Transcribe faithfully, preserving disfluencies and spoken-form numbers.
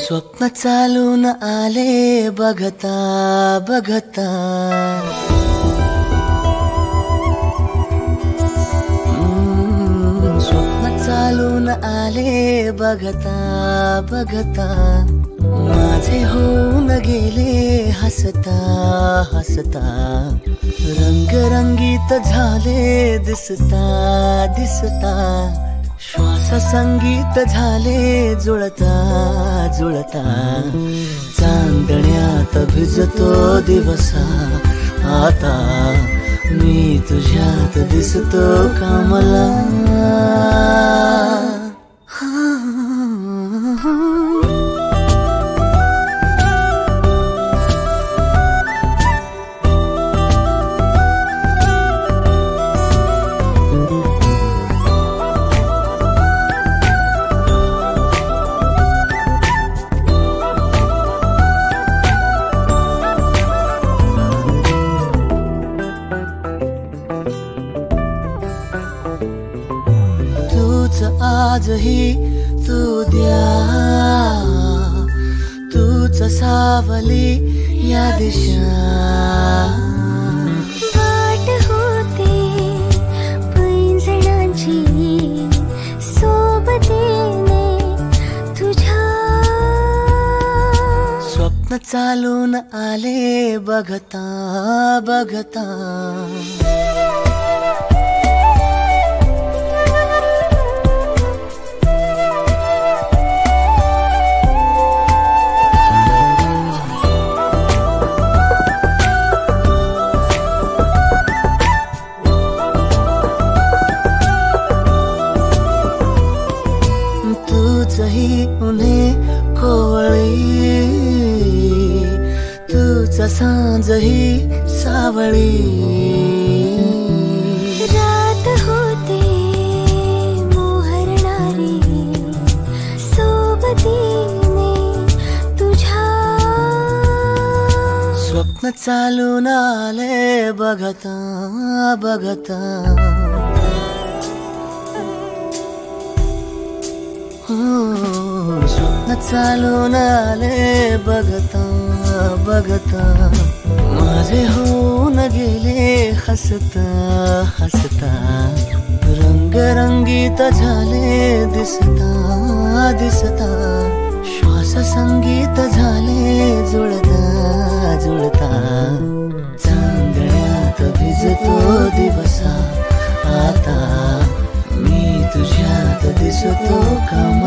स्वप्न चालून आले बघता बघता, हम्म, स्वप्न चालून आले बघता बघता, माझे होऊन गेले हसता हसता, रंगरंगीत झाले दिसता दिसता, श्वास संगीत झाले जुळता जुळता, चांदण्यात भिजतो दिवसा आता, मी तुझ्यात दिसतो कामला. आजही तू द्या, तूच सावली या दिशा, वाट होते पैंजणांची सोबतीने तुझ्या. स्वप्न चालून आले बघता बघता, तुझही उन्हे कोवळी, तुझ सांजही सावळी, रात होते मोहरणारी सोबतीने तुझ्या. स्वप्न चालून आले बघता बघता, स्वप्न चालून आले बघता बघता, माझे होऊन गेले हसता हसता, रंगरंगीत झाले दिसता दिसता, श्वास संगीत झाले जुळता जुळता, चांदण्यात भिजतो दिवसा आता, मी तुझ्यात दिसतो का